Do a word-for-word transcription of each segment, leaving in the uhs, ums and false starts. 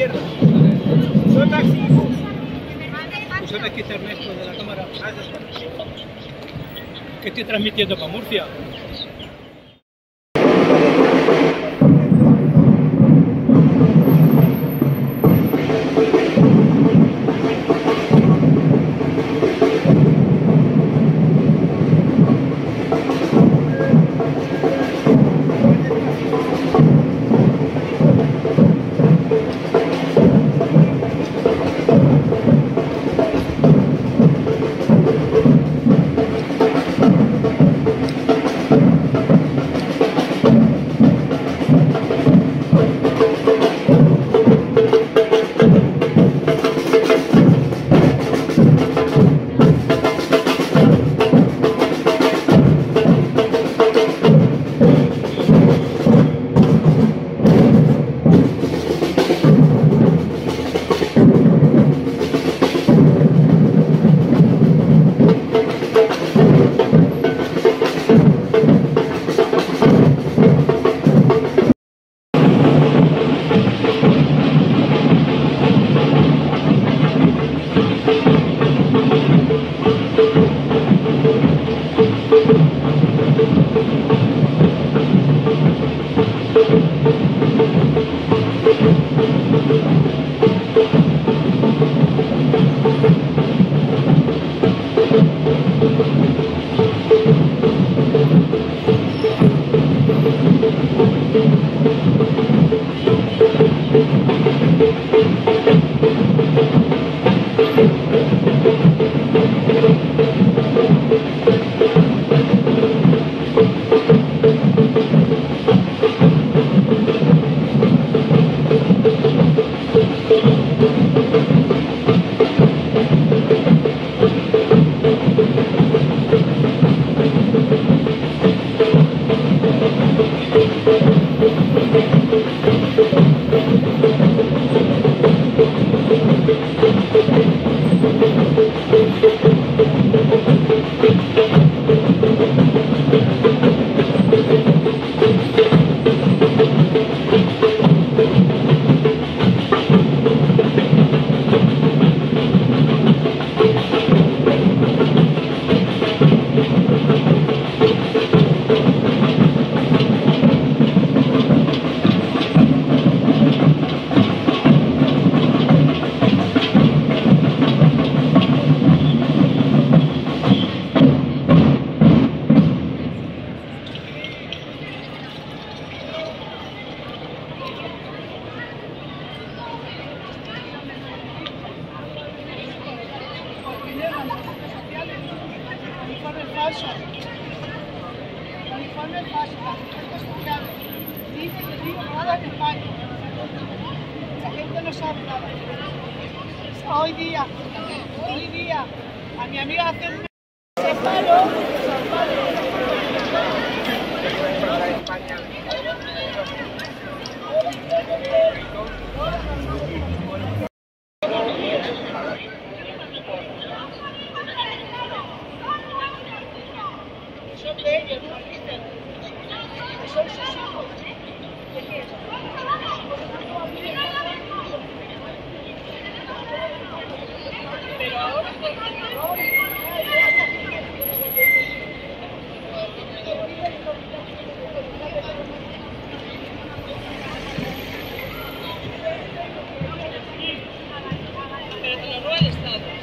izquierda. Soy Máximo. ¿Tú sabes que este Ernesto de la cámara? Que estoy transmitiendo para Murcia. falso. El uniforme es falso, las redes sociales. Dice que digo nada en España. La gente no sabe nada. Hoy día, hoy día, a mi amiga hace un separo. Son de ellos, ¿no? Son sus hijos. Pero ahora pero te lo roba el Estado.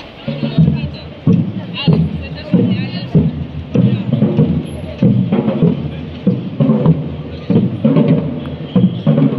Thank you.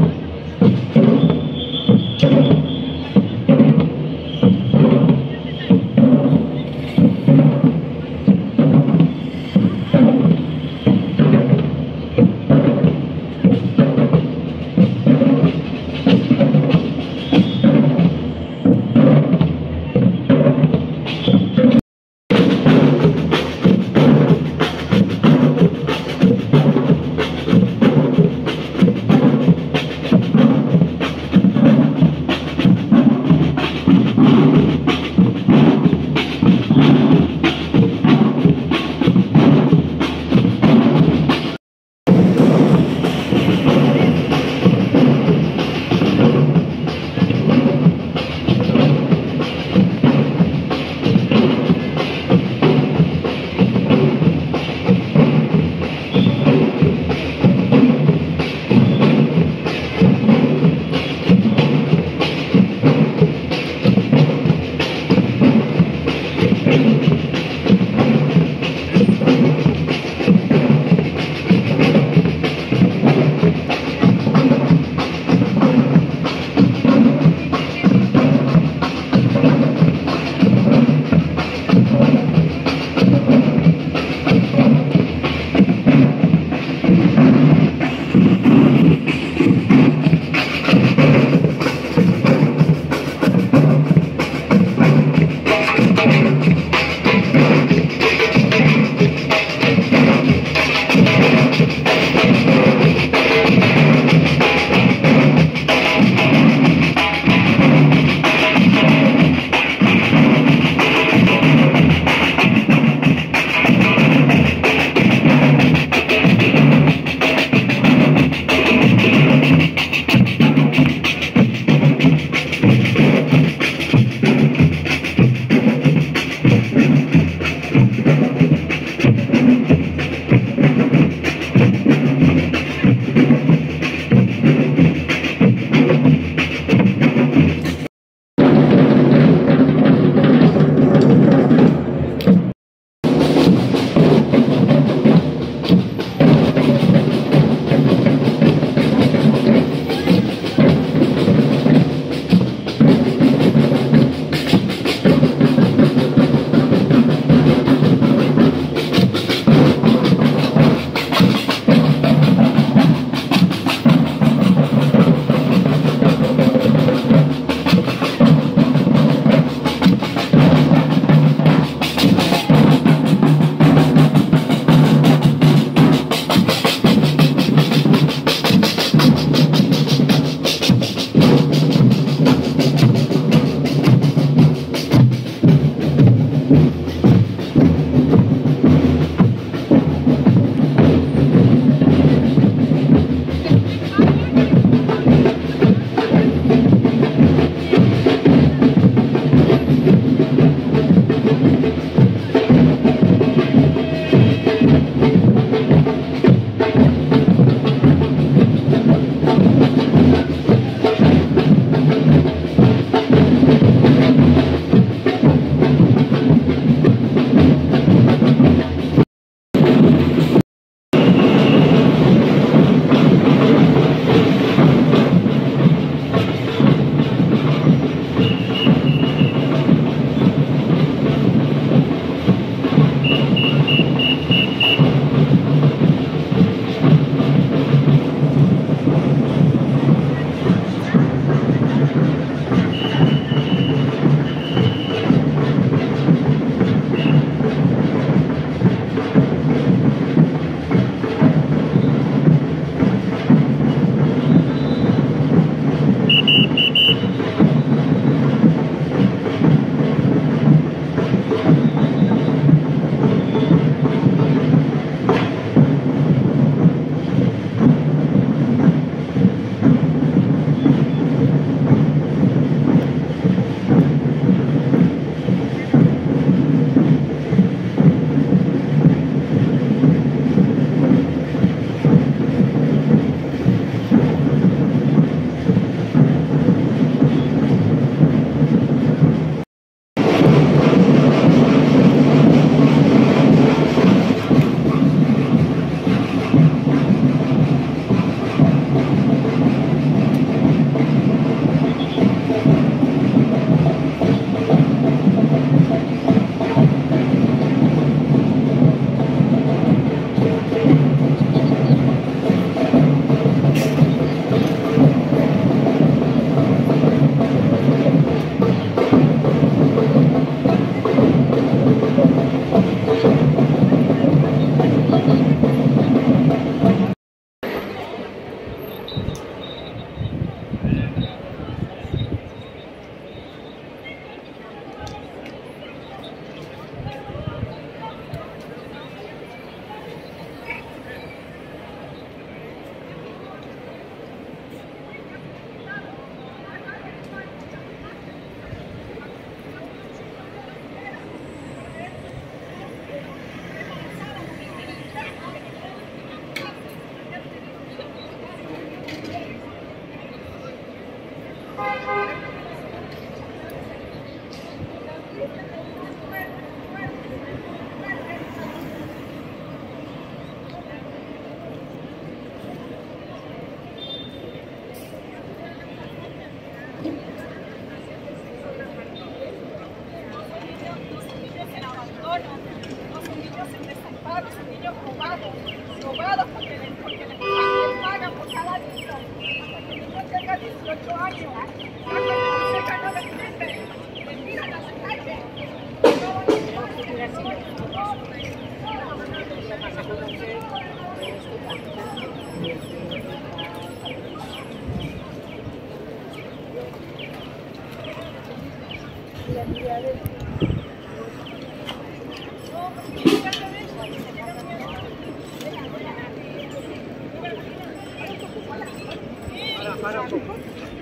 Para un poco.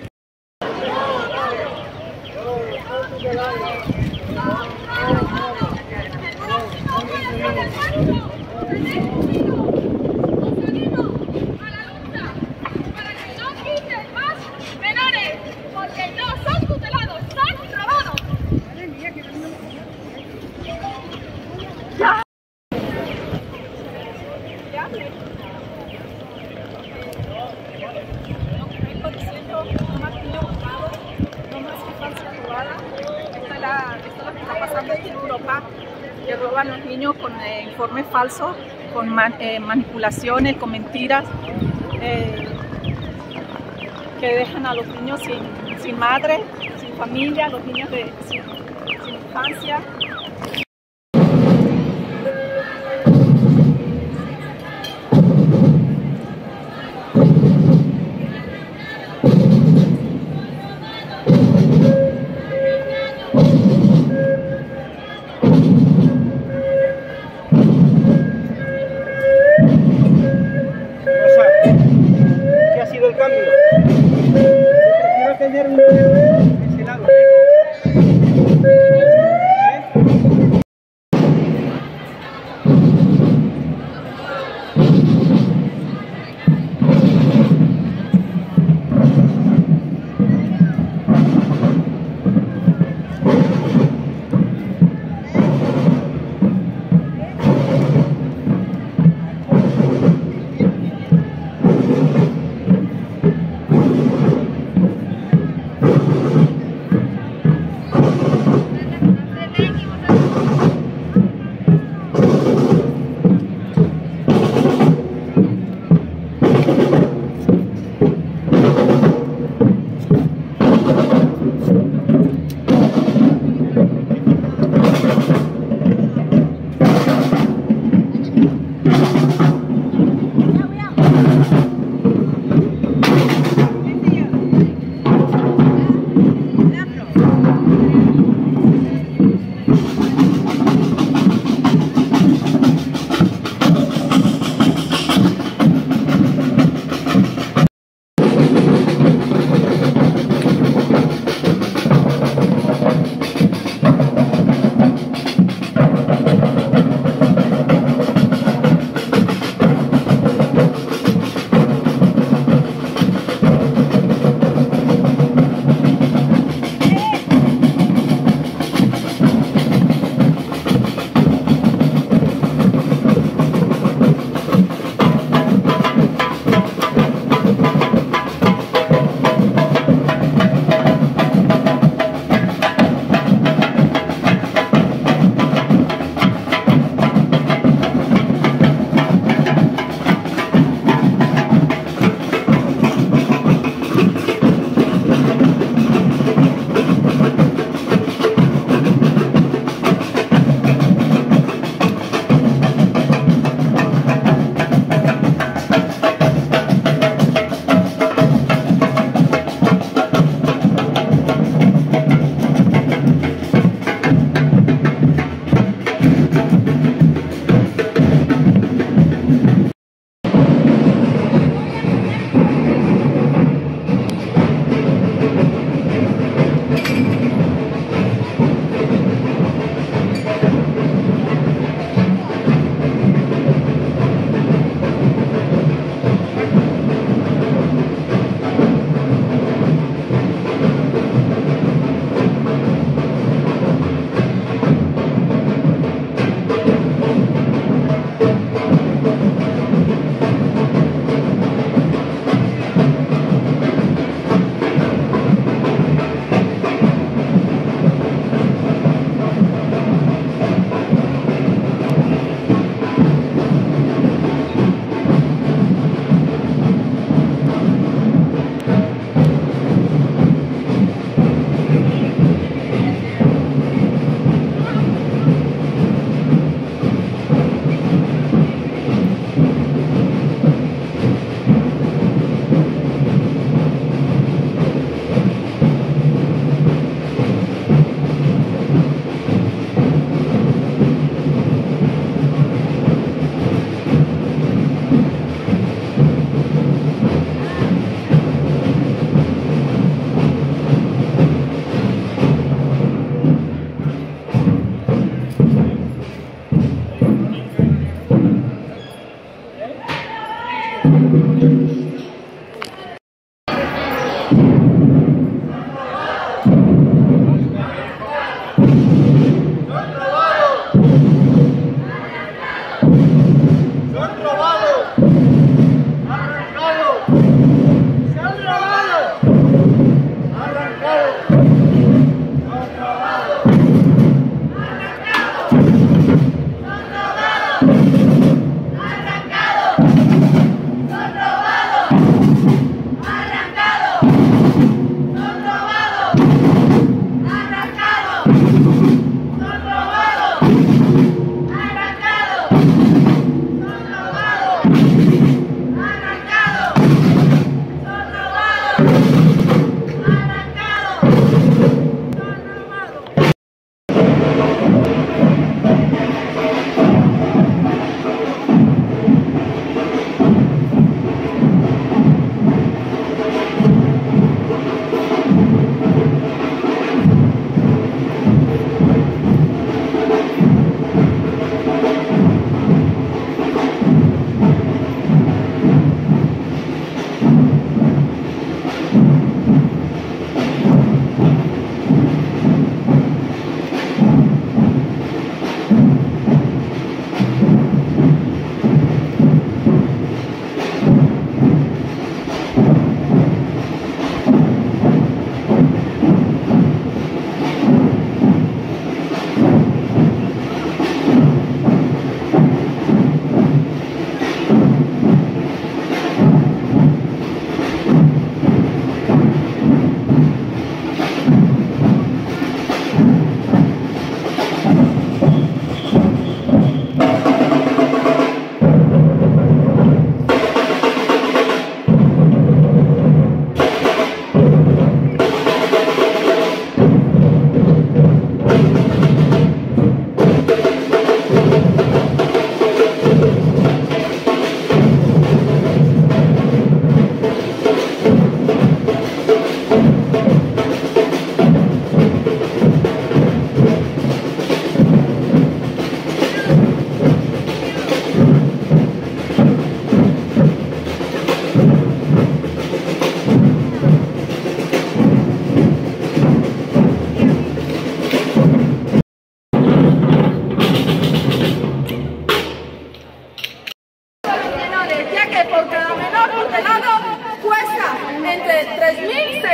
Que roban a los niños con eh, informes falsos, con man, eh, manipulaciones, con mentiras, eh, que dejan a los niños sin, sin madre, sin familia, los niños de, sin, sin infancia. ¿Qué ha sido el cambio? Prefiero tener un de ese lado. ¿Eh?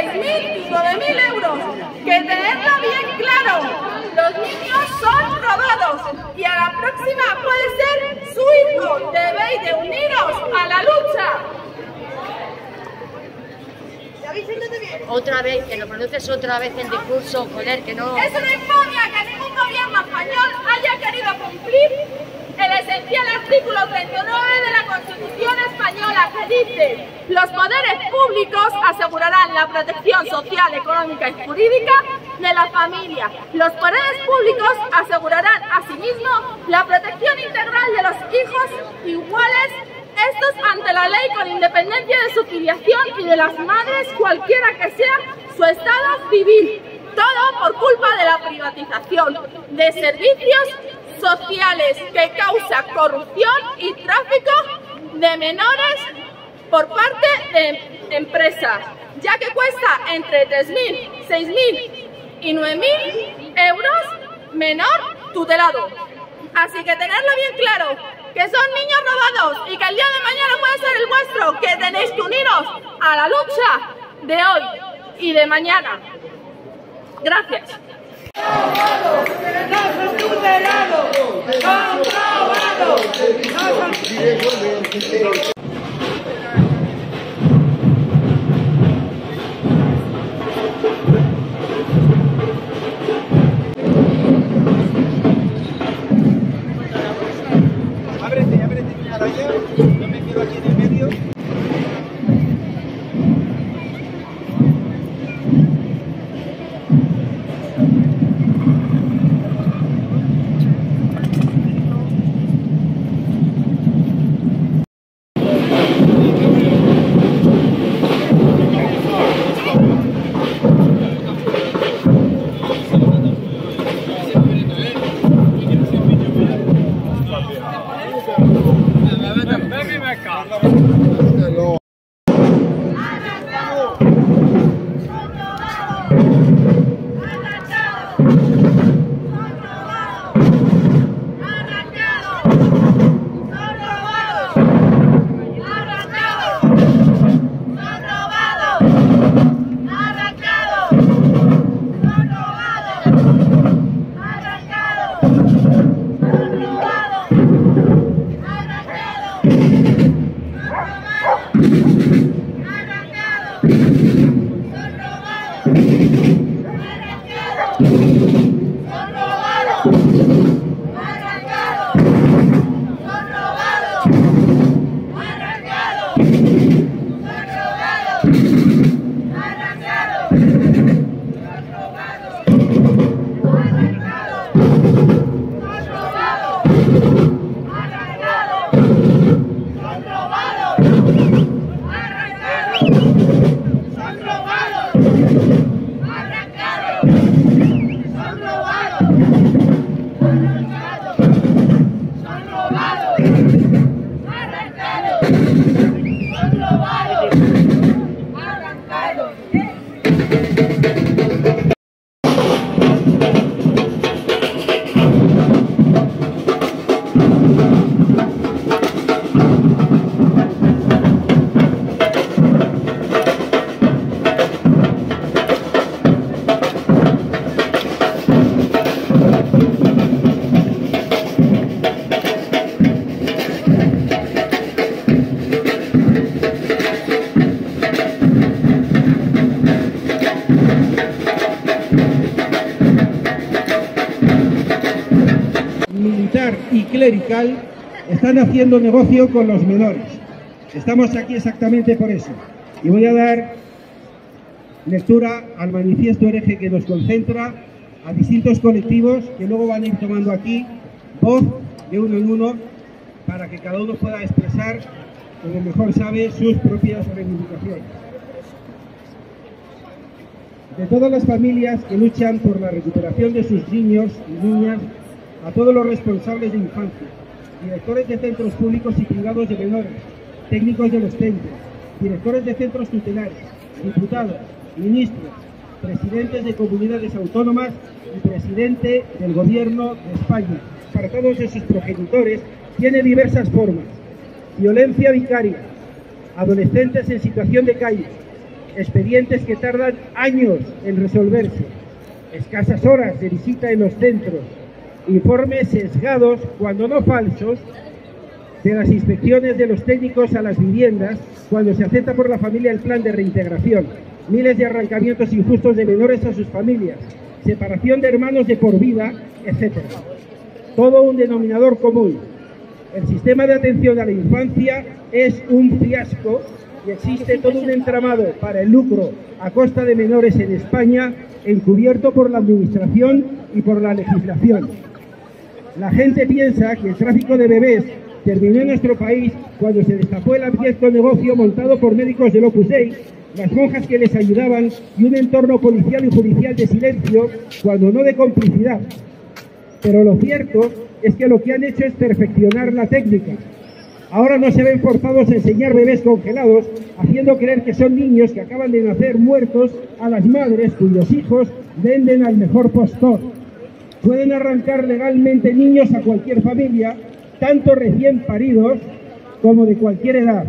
seis mil y nueve mil euros. Que tenerlo bien claro, los niños son robados y a la próxima puede ser su hijo. Debéis de uniros a la lucha. Otra vez, que lo pronuncies otra vez en discurso, joder, que no... Es una infamia que ningún gobierno español haya querido cumplir el esencial artículo treinta y nueve de la Constitución española, que dice: los poderes públicos asegurarán la protección social, económica y jurídica de la familia. Los poderes públicos asegurarán asimismo la protección integral de los hijos iguales, estos ante la ley, con independencia de su filiación, y de las madres, cualquiera que sea su estado civil. Todo por culpa de la privatización de servicios sociales que causa corrupción y tráfico de menores por parte de empresas, ya que cuesta entre tres mil, seis mil y nueve mil euros menor tutelado. Así que tenerlo bien claro, que son niños robados y que el día de mañana puede ser el vuestro, que tenéis que uniros a la lucha de hoy y de mañana. Gracias. Ábrete, ábrete para allá, yo me quedo aquí en el medio. Y clerical están haciendo negocio con los menores. Estamos aquí exactamente por eso. Y voy a dar lectura al manifiesto hereje que nos concentra a distintos colectivos que luego van a ir tomando aquí voz de uno en uno para que cada uno pueda expresar, como mejor sabe, sus propias reivindicaciones. De todas las familias que luchan por la recuperación de sus niños y niñas, a todos los responsables de infancia, directores de centros públicos y privados de menores, técnicos de los centros, directores de centros tutelares, diputados, ministros, presidentes de comunidades autónomas y presidente del Gobierno de España. Para todos esos progenitores tiene diversas formas: violencia vicaria, adolescentes en situación de calle, expedientes que tardan años en resolverse, escasas horas de visita en los centros, informes sesgados, cuando no falsos, de las inspecciones de los técnicos a las viviendas cuando se acepta por la familia el plan de reintegración, miles de arrancamientos injustos de menores a sus familias, separación de hermanos de por vida, etcétera. Todo un denominador común. El sistema de atención a la infancia es un fiasco y existe todo un entramado para el lucro a costa de menores en España, encubierto por la administración y por la legislación. La gente piensa que el tráfico de bebés terminó en nuestro país cuando se destapó el abyecto negocio montado por médicos del Opus Dei, las monjas que les ayudaban y un entorno policial y judicial de silencio, cuando no de complicidad. Pero lo cierto es que lo que han hecho es perfeccionar la técnica. Ahora no se ven forzados a enseñar bebés congelados, haciendo creer que son niños que acaban de nacer muertos a las madres cuyos hijos venden al mejor postor. Pueden arrancar legalmente niños a cualquier familia, tanto recién paridos como de cualquier edad.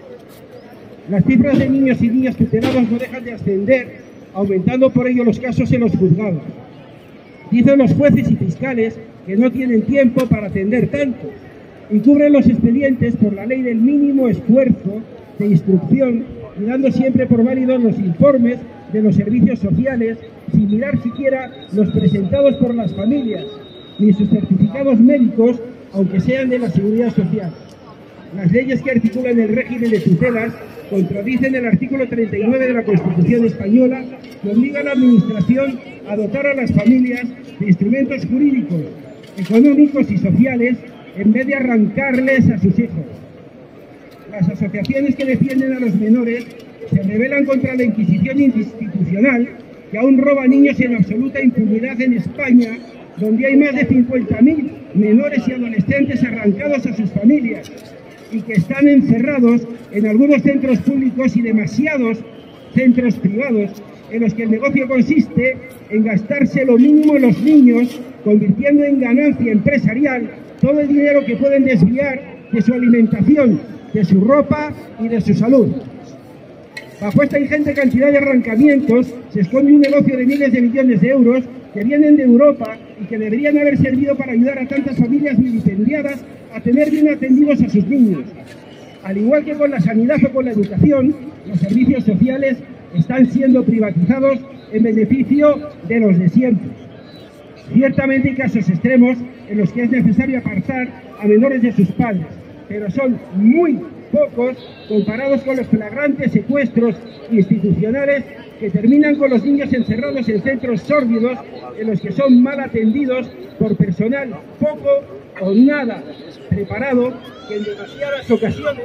Las cifras de niños y niñas tutelados no dejan de ascender, aumentando por ello los casos en los juzgados. Dicen los jueces y fiscales que no tienen tiempo para atender tanto y cubren los expedientes por la ley del mínimo esfuerzo de instrucción y dando siempre por válidos los informes de los servicios sociales sin mirar siquiera los presentados por las familias ni sus certificados médicos, aunque sean de la Seguridad Social. Las leyes que articulan el régimen de tutelas contradicen el artículo treinta y nueve de la Constitución española, que obliga a la Administración a dotar a las familias de instrumentos jurídicos, económicos y sociales en vez de arrancarles a sus hijos. Las asociaciones que defienden a los menores se rebelan contra la Inquisición institucional, que aún roba niños en absoluta impunidad en España, donde hay más de cincuenta mil menores y adolescentes arrancados a sus familias y que están encerrados en algunos centros públicos y demasiados centros privados, en los que el negocio consiste en gastarse lo mínimo en los niños, convirtiendo en ganancia empresarial todo el dinero que pueden desviar de su alimentación, de su ropa y de su salud. Bajo esta ingente cantidad de arrancamientos se esconde un negocio de miles de millones de euros que vienen de Europa y que deberían haber servido para ayudar a tantas familias vilipendiadas a tener bien atendidos a sus niños. Al igual que con la sanidad o con la educación, los servicios sociales están siendo privatizados en beneficio de los de siempre. Ciertamente hay casos extremos en los que es necesario apartar a menores de sus padres, pero son muy pocos comparados con los flagrantes secuestros institucionales que terminan con los niños encerrados en centros sórdidos en los que son mal atendidos por personal poco o nada preparado, que en demasiadas ocasiones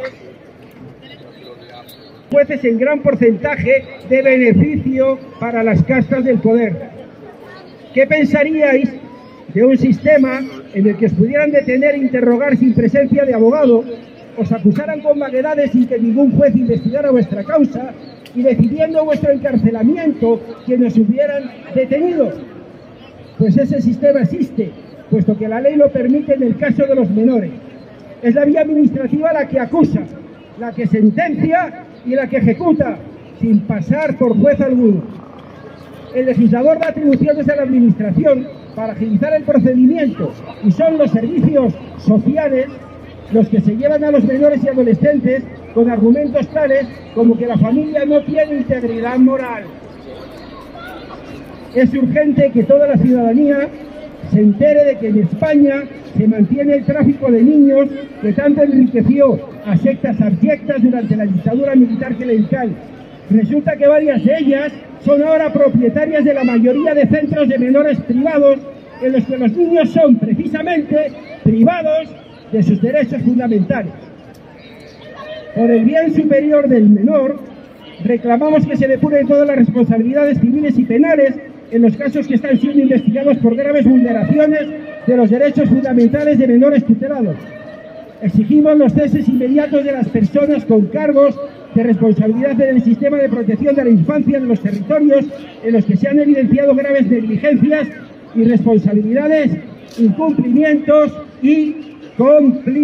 jueces en gran porcentaje de beneficio para las castas del poder. ¿Qué pensaríais de un sistema en el que os pudieran detener e interrogar sin presencia de abogado, os acusaran con vaguedades sin que ningún juez investigara vuestra causa y decidiendo vuestro encarcelamiento quienes hubieran detenido? Pues ese sistema existe, puesto que la ley lo permite en el caso de los menores. Es la vía administrativa la que acusa, la que sentencia y la que ejecuta, sin pasar por juez alguno. El legislador da atribuciones a la administración para agilizar el procedimiento y son los servicios sociales los que se llevan a los menores y adolescentes con argumentos tales como que la familia no tiene integridad moral. Es urgente que toda la ciudadanía se entere de que en España se mantiene el tráfico de niños que tanto enriqueció a sectas abyectas durante la dictadura militar clerical. Resulta que varias de ellas son ahora propietarias de la mayoría de centros de menores privados en los que los niños son precisamente privados de sus derechos fundamentales. Por el bien superior del menor, reclamamos que se depuren todas las responsabilidades civiles y penales en los casos que están siendo investigados por graves vulneraciones de los derechos fundamentales de menores tutelados. Exigimos los ceses inmediatos de las personas con cargos de responsabilidad en el sistema de protección de la infancia de los territorios en los que se han evidenciado graves negligencias, irresponsabilidades, incumplimientos y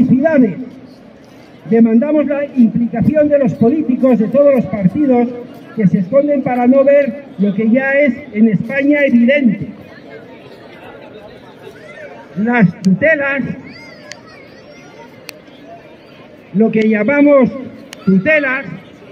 complicidades. Demandamos la implicación de los políticos de todos los partidos que se esconden para no ver lo que ya es en España evidente. Las tutelas, lo que llamamos tutelas,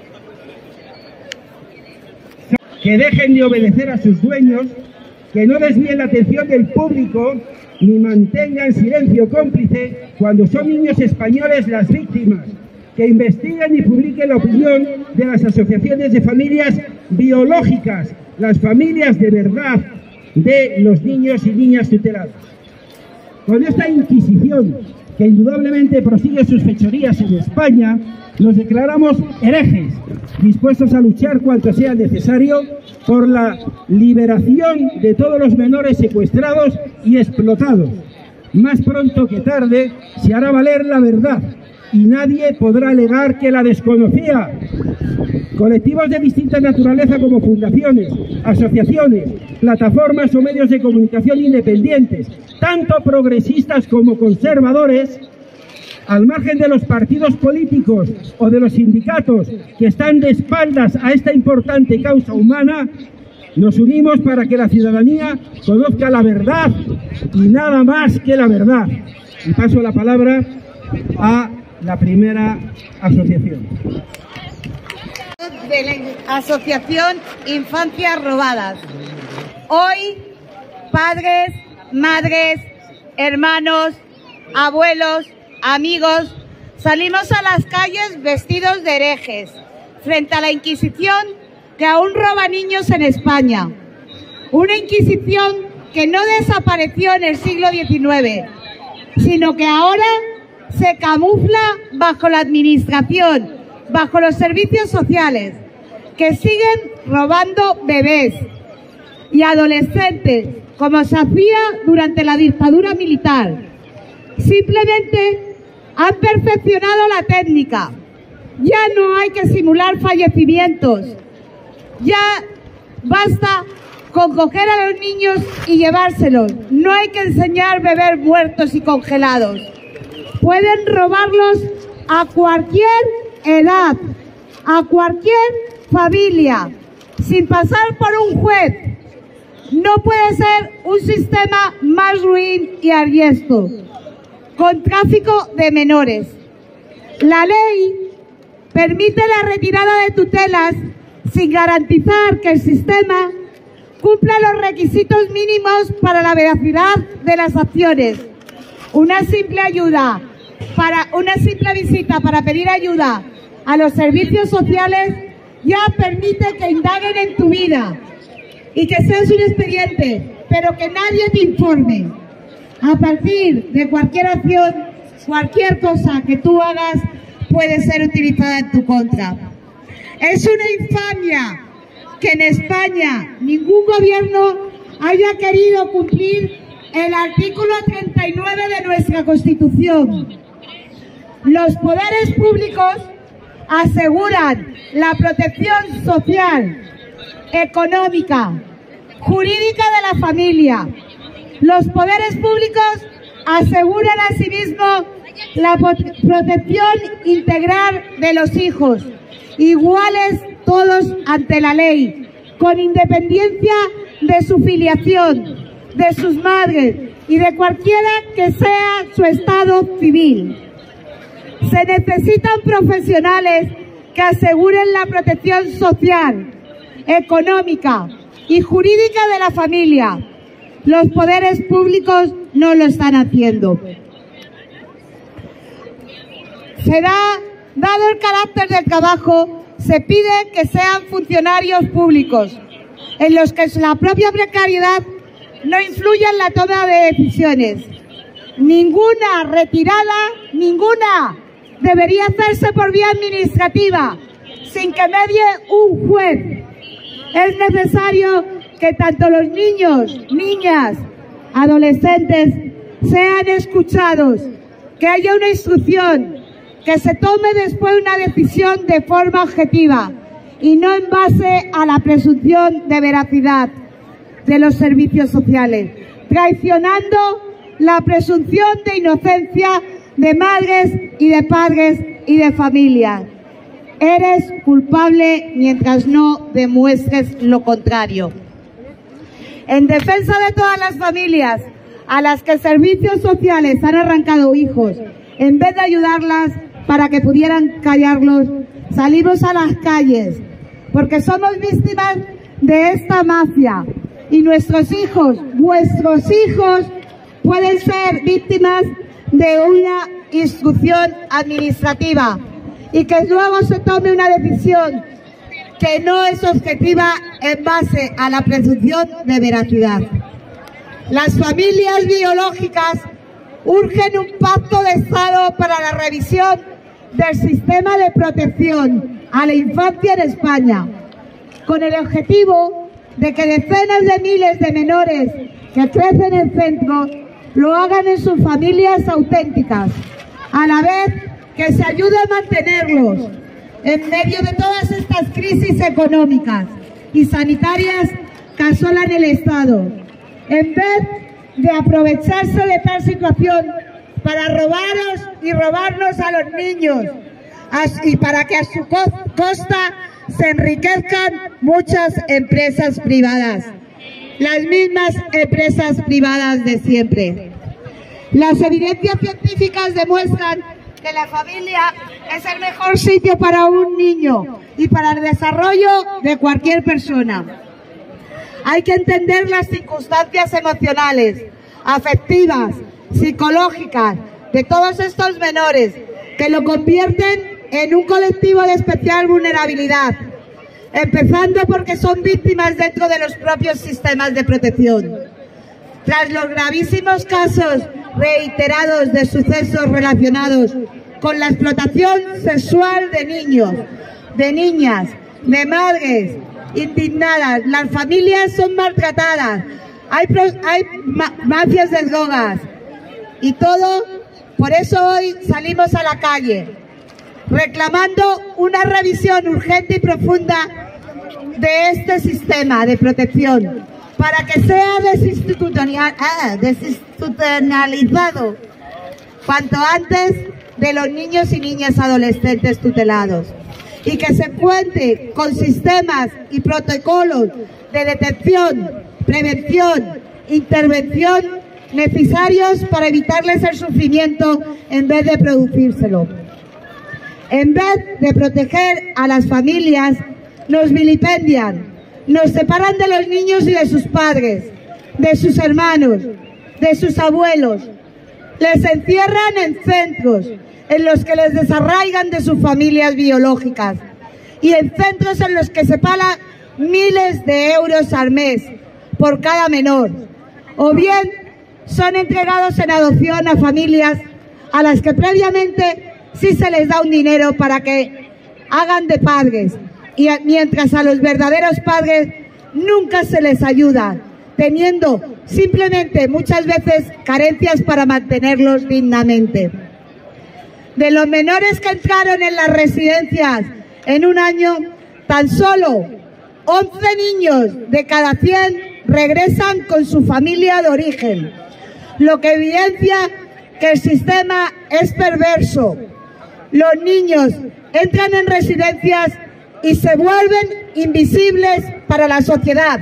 que dejen de obedecer a sus dueños, que no desvíen la atención del público ni mantengan silencio cómplice cuando son niños españoles las víctimas, que investiguen y publiquen la opinión de las asociaciones de familias biológicas, las familias de verdad de los niños y niñas tutelados. Con esta Inquisición, que indudablemente prosigue sus fechorías en España, los declaramos herejes, dispuestos a luchar cuanto sea necesario por la liberación de todos los menores secuestrados y explotados. Más pronto que tarde se hará valer la verdad y nadie podrá alegar que la desconocía. Colectivos de distinta naturaleza como fundaciones, asociaciones, plataformas o medios de comunicación independientes, tanto progresistas como conservadores, al margen de los partidos políticos o de los sindicatos que están de espaldas a esta importante causa humana, nos unimos para que la ciudadanía conozca la verdad y nada más que la verdad. Y paso la palabra a la primera asociación. De la Asociación Infancias Robadas. Hoy, padres, madres, hermanos, abuelos, amigos, salimos a las calles vestidos de herejes, frente a la Inquisición que aún roba niños en España. Una Inquisición que no desapareció en el siglo diecinueve, sino que ahora se camufla bajo la administración, bajo los servicios sociales, que siguen robando bebés y adolescentes, como se hacía durante la dictadura militar. Simplemente han perfeccionado la técnica. Ya no hay que simular fallecimientos. Ya basta con coger a los niños y llevárselos. No hay que enseñar bebés muertos y congelados. Pueden robarlos a cualquier edad, a cualquier familia, sin pasar por un juez. No puede ser un sistema más ruin y arriesgo, con tráfico de menores. La ley permite la retirada de tutelas sin garantizar que el sistema cumpla los requisitos mínimos para la veracidad de las acciones. Una simple ayuda, para una simple visita para pedir ayuda a los servicios sociales ya permite que indaguen en tu vida y que seas un expediente, pero que nadie te informe. A partir de cualquier acción, cualquier cosa que tú hagas puede ser utilizada en tu contra. Es una infamia que en España ningún gobierno haya querido cumplir el artículo treinta y nueve de nuestra Constitución. Los poderes públicos aseguran la protección social, económica, jurídica de la familia. Los poderes públicos aseguran asimismo la protección integral de los hijos, iguales todos ante la ley, con independencia de su filiación, de sus madres y de cualquiera que sea su estado civil. Se necesitan profesionales que aseguren la protección social, económica y jurídica de la familia. Los poderes públicos no lo están haciendo. Se da, dado el carácter del trabajo, se pide que sean funcionarios públicos, en los que la propia precariedad no influya en la toma de decisiones. Ninguna retirada, ninguna, debería hacerse por vía administrativa, sin que medie un juez. Es necesario que tanto los niños, niñas, adolescentes sean escuchados, que haya una instrucción, que se tome después una decisión de forma objetiva y no en base a la presunción de veracidad de los servicios sociales, traicionando la presunción de inocencia de madres y de padres y de familias. Eres culpable mientras no demuestres lo contrario. En defensa de todas las familias a las que servicios sociales han arrancado hijos, en vez de ayudarlas para que pudieran callarlos, salimos a las calles, porque somos víctimas de esta mafia y nuestros hijos, vuestros hijos, pueden ser víctimas de una instrucción administrativa y que luego se tome una decisión que no es objetiva en base a la presunción de veracidad. Las familias biológicas urgen un pacto de Estado para la revisión del sistema de protección a la infancia en España, con el objetivo de que decenas de miles de menores que crecen en centros lo hagan en sus familias auténticas, a la vez que se ayude a mantenerlos en medio de todas estas crisis económicas y sanitarias que asolan el Estado, en vez de aprovecharse de tal situación para robaros y robarnos a los niños y para que a su costa se enriquezcan muchas empresas privadas, las mismas empresas privadas de siempre. Las evidencias científicas demuestran que la familia es el mejor sitio para un niño y para el desarrollo de cualquier persona. Hay que entender las circunstancias emocionales, afectivas, psicológicas de todos estos menores que lo convierten en un colectivo de especial vulnerabilidad, empezando porque son víctimas dentro de los propios sistemas de protección. Tras los gravísimos casos reiterados de sucesos relacionados con la explotación sexual de niños, de niñas, de madres indignadas, las familias son maltratadas, hay, hay ma mafias de drogas y todo, por eso hoy salimos a la calle reclamando una revisión urgente y profunda de este sistema de protección para que sea desinstitucional, ah, desinstitucionalizado cuanto antes de los niños y niñas adolescentes tutelados y que se cuente con sistemas y protocolos de detección, prevención, intervención necesarios para evitarles el sufrimiento en vez de producírselo. En vez de proteger a las familias, nos vilipendian, nos separan de los niños y de sus padres, de sus hermanos, de sus abuelos. Les encierran en centros en los que les desarraigan de sus familias biológicas y en centros en los que se pagan miles de euros al mes por cada menor. O bien son entregados en adopción a familias a las que previamente sí se les da un dinero para que hagan de padres, y mientras a los verdaderos padres nunca se les ayuda, teniendo simplemente muchas veces carencias para mantenerlos dignamente. De los menores que entraron en las residencias en un año, tan solo once niños de cada cien regresan con su familia de origen, lo que evidencia que el sistema es perverso. Los niños entran en residencias y se vuelven invisibles para la sociedad.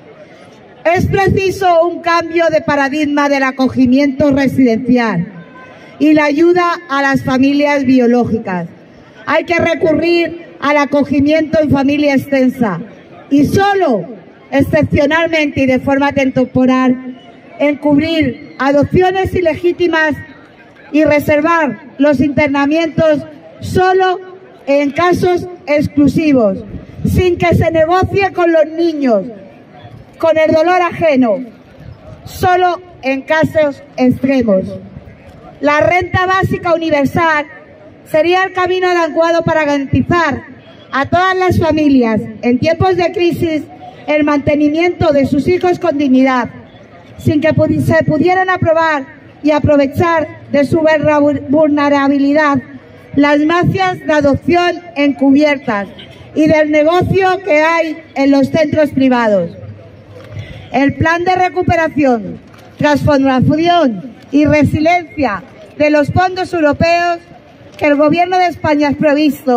Es preciso un cambio de paradigma del acogimiento residencial y la ayuda a las familias biológicas. Hay que recurrir al acogimiento en familia extensa y solo, excepcionalmente y de forma temporal, encubrir adopciones ilegítimas y reservar los internamientos solo en casos exclusivos, sin que se negocie con los niños, con el dolor ajeno, solo en casos extremos. La renta básica universal sería el camino adecuado para garantizar a todas las familias en tiempos de crisis el mantenimiento de sus hijos con dignidad, sin que se pudieran aprobar y aprovechar de su vulnerabilidad las mafias de adopción encubiertas y del negocio que hay en los centros privados. El plan de recuperación, transformación y resiliencia de los fondos europeos que el Gobierno de España ha previsto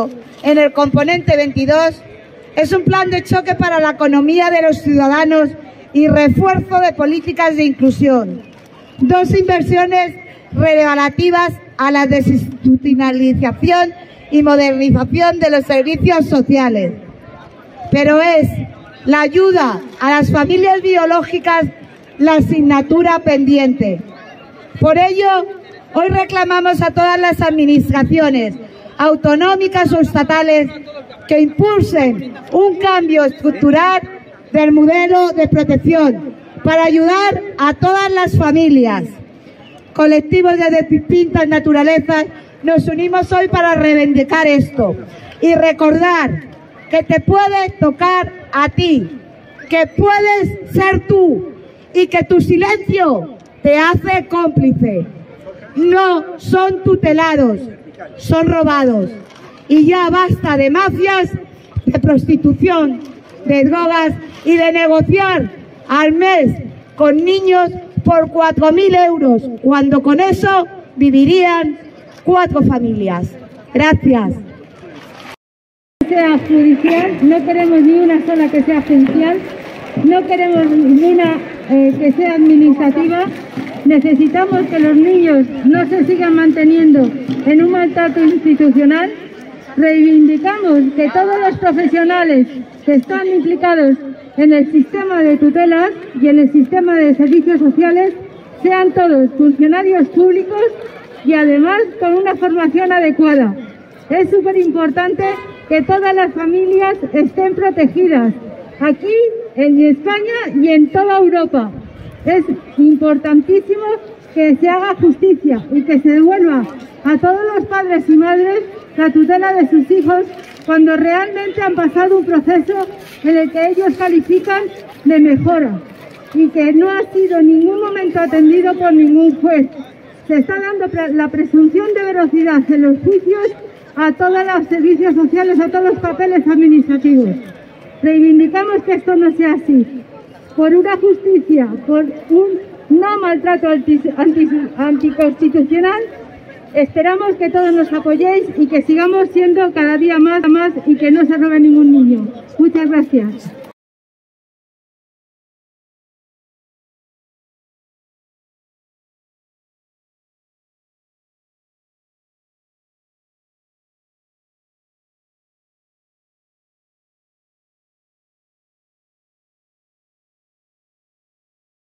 en el componente veintidós, es un plan de choque para la economía de los ciudadanos y refuerzo de políticas de inclusión. Dos inversiones relativas a la desinstitucionalización y modernización de los servicios sociales. Pero es la ayuda a las familias biológicas la asignatura pendiente. Por ello, hoy reclamamos a todas las administraciones autonómicas o estatales que impulsen un cambio estructural del modelo de protección para ayudar a todas las familias. Colectivos de distintas naturalezas nos unimos hoy para reivindicar esto y recordar que te puede tocar a ti, que puedes ser tú y que tu silencio te hace cómplice. No son tutelados, son robados. Y ya basta de mafias, de prostitución, de drogas y de negociar al mes con niños por cuatro mil euros, cuando con eso vivirían cuatro familias. Gracias. Sea judicial, no queremos ni una sola que sea judicial, no queremos ninguna eh, que sea administrativa. Necesitamos que los niños no se sigan manteniendo en un maltrato institucional. Reivindicamos que todos los profesionales que están implicados en el sistema de tutelas y en el sistema de servicios sociales sean todos funcionarios públicos y además con una formación adecuada. Es súper importante que todas las familias estén protegidas aquí en España y en toda Europa. Es importantísimo que se haga justicia y que se devuelva a todos los padres y madres la tutela de sus hijos cuando realmente han pasado un proceso en el que ellos califican de mejora y que no ha sido en ningún momento atendido por ningún juez. Se está dando la presunción de veracidad en los juicios a todos los servicios sociales, a todos los papeles administrativos. Reivindicamos que esto no sea así. Por una justicia, por un no maltrato anti, anti, anticonstitucional, esperamos que todos nos apoyéis y que sigamos siendo cada día más, más y que no se robe ningún niño. Muchas gracias.